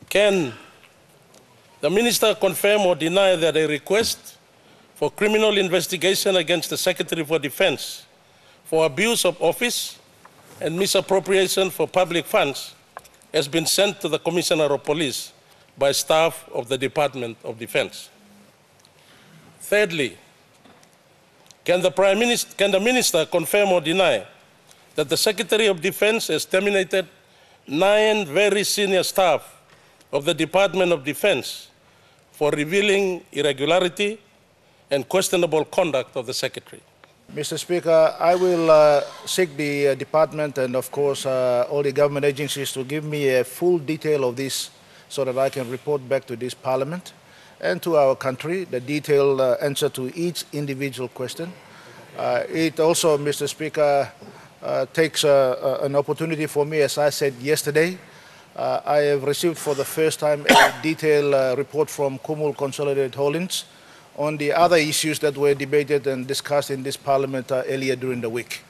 Can the Minister confirm or deny that a request for criminal investigation against the Secretary for Defence for abuse of office and misappropriation for public funds has been sent to the Commissioner of Police by staff of the Department of Defence? Thirdly, can the Minister confirm or deny that the Secretary of Defence has terminated 9 very senior staff of the Department of Defence for revealing irregularity and questionable conduct of the Secretary? Mr. Speaker, I will seek the department and of course all the government agencies to give me a full detail of this so that I can report back to this Parliament and to our country the detailed answer to each individual question. It also, Mr. Speaker, takes an opportunity for me, as I said yesterday. I have received for the first time a detailed report from Kumul Consolidated Holdings on the other issues that were debated and discussed in this Parliament earlier during the week.